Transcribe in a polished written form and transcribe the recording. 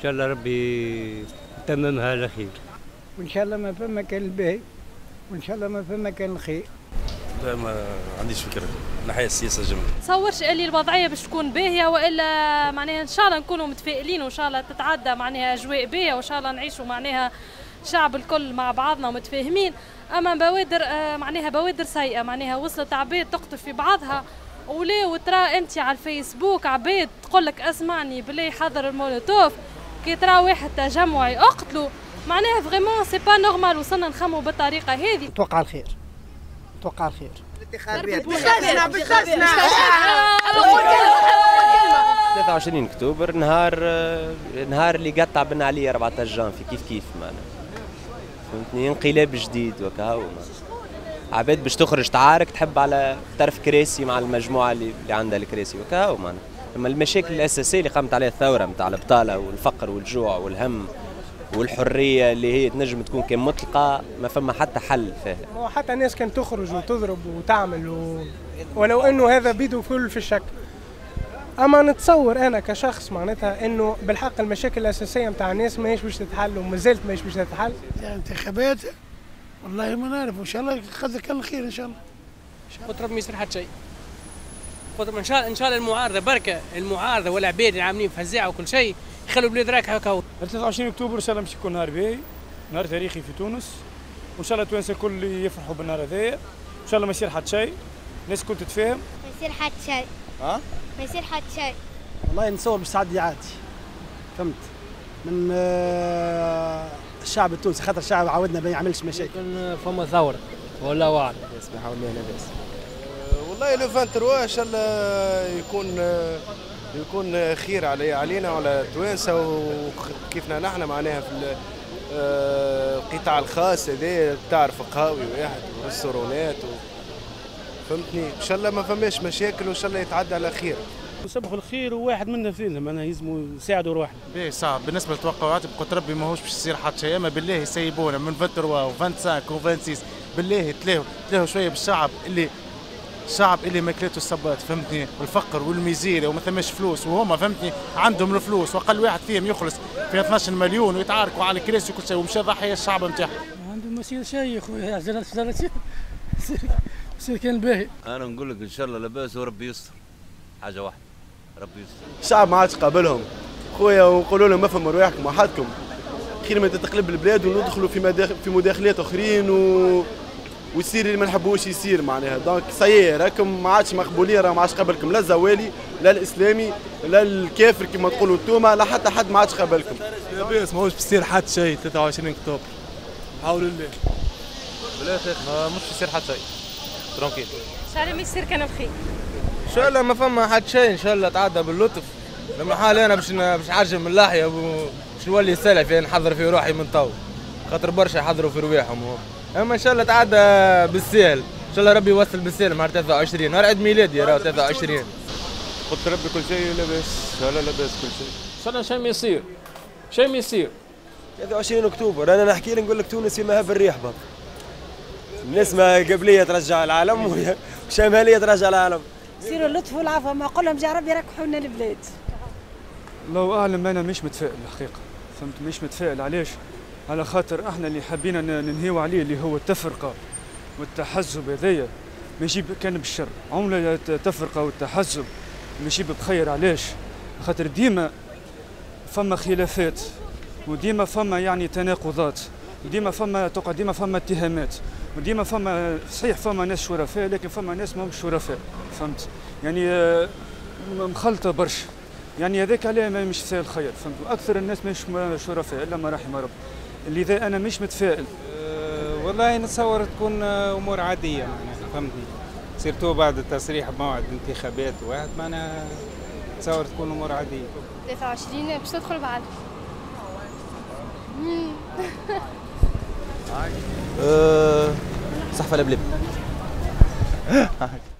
شاء الله ربي يتممها على خير. وان شاء الله ما فما كان الباهي وان شاء الله ما فما كان الخير. لا ما عنديش فكره ناحيه السياسه جمله. تصورش اللي الوضعيه باش تكون باهيه والا معناها ان شاء الله نكونوا متفائلين وان شاء الله تتعدى معناها اجواء باهيه وان شاء الله نعيشوا معناها الشعب الكل مع بعضنا ومتفاهمين. اما بوادر معناها بوادر سيئه معناها وصلت عباد تقتل في بعضها ولا ترى انت على الفيسبوك عباد تقول لك اسمعني بالله حضر المولوتوف كي ترى واحد تجمعي اقتلوا معناها فريمون سي با نورمال وصلنا نخموا بالطريقه هذه. نتوقع الخير نتوقع الخير. الانتخابات 23 اكتوبر نهار اللي قطع بن علي 14 جانفي كيف معنا فهمتني انقلاب جديد وكهو عباد باش تخرج تعارك تحب على طرف كراسي مع المجموعه اللي عندها الكراسي وكهو معنا. اما المشاكل الاساسيه اللي قامت عليها الثوره نتاع البطاله والفقر والجوع والهم والحريه اللي هي تنجم تكون كان مطلقه ما فما حتى حل فيها. حتى الناس كانت تخرج وتضرب وتعمل ولو انه هذا بيدو كل في الشك. اما نتصور انا كشخص معناتها انه بالحق المشاكل الاساسيه نتاع الناس ماهيش باش تتحل وما زالت ماهيش باش تتحل. الانتخابات والله ما نعرف ان شاء الله قدر كان الخير ان شاء الله. قلت ربي ما يصير حتى شيء. قلت ان شاء الله المعارضه بركه المعارضه والعباد اللي عاملين فزاعه وكل شيء يخلوا البلاد راكحه هكا. 23 اكتوبر ان شاء الله باش يكون نهار باهي نهار تاريخي في تونس وان شاء الله التوانسه الكل يفرحوا بالنهار هذايا ان شاء الله ما يصير حتى شيء الناس الكل تتفاهم. ما يصير حتى شيء. ما يصير حتى شيء. والله نتصور باش تعدي عادي فهمت من الشعب التونسي خاطر الشعب عودنا ما يعملش مشاكل. يكون فما ثوره والله اعلم. يحاول لنا لاباس. والله لو 23 ان شاء الله يكون خير علينا وعلى التوانسه وكيفنا نحن معناها في القطاع الخاص هذا بتعرف قهاوي واحد وريستورونات فهمتني ان شاء الله ما فماش مشاكل وان شاء الله يتعدى على خير. نسبحوا الخير وواحد منا فينا معناها يلزموا يساعدوا روحنا. باهي صعب بالنسبه للتوقعات قلت ربي ماهوش باش يصير حتى شيء اما بالله يسيبونا من 23 و25 و26 بالله تلاهوا شويه بالشعب الشعب اللي ماكلته الصبات فهمتني والفقر والميزيريا وما ثماش فلوس وهما فهمتني عندهم الفلوس واقل واحد فيهم يخلص في 12 مليون ويتعاركوا على الكراسي وكل شيء ومشى ضحيه الشعب نتاعهم. عندهم ما يصير شيء يا خويا يصير كان باهي. انا نقول لك ان شاء الله لاباس وربي يستر حاجه واحده ربي يستر. الشعب ما عادش قابلهم خويا ونقولوا لهم افهموا رواحكم وحدكم خير ما تتقلب البلاد وندخلوا في مداخلات اخرين ويصير اللي ما نحبوش يصير معناها دونك سيي راكم ما عادش مقبولين راه ما عادش قابلكم لا الزوالي لا الاسلامي لا الكافر كما تقولوا انتوما لا حتى حد ما عادش قابلكم. لاباس ماهوش بيصير حتى شيء 23 اكتوبر حول الله بالاخر مش بيصير حتى شيء ترونكيل ان شاء الله ما يصير كان الخير. ان شاء الله ما فما حتى شيء ان شاء الله تعدى باللطف. لما حال انا باش عرجم من اللحيه باش نولي سلفي نحضر في روحي من تو خاطر برشا يحضروا في رواحهم اما ان شاء الله تعدى بالسهل ان شاء الله ربي يوصل بالسهل نهار 23 نهار عيد ميلادي راهو 23. قلت ربي كل شيء لاباس ان شاء الله لاباس كل شيء ان شاء الله شيء ما يصير 23 اكتوبر انا نحكي لك نقول لك تونس في مهب الريح برك الناس ما قبليه ترجع العالم وشماليه ترجع العالم. يصيروا اللطف والعفو ما اقول لهم يا ربي يركحوا لنا البلاد. الله اعلم انا مش متفائل الحقيقه فهمت مش متفائل علاش؟ على خاطر احنا اللي حابين ننهيو عليه اللي هو التفرقه والتحزب هذايا ما يجيب كان بالشر عمله التفرقه والتحزب ما يجيب بخير علاش؟ خاطر ديما فما خلافات وديما فما يعني تناقضات وديما فما ديما فما اتهامات وديما فما صحيح فما ناس شرفاء لكن فما ناس ماهمش شرفاء فهمت يعني مخلطه برشا يعني هذاك عليه مش سهل خير فهمت واكثر الناس مش شرفاء الا ما رحم ربي. لذا انا مش متفائل. والله نتصور تكون امور عاديه معناها فهمتني سيرتو بعد التصريح بموعد انتخابات واحد معناها نتصور تكون امور عاديه. 23 باش تدخل بعد. صحفه لبلب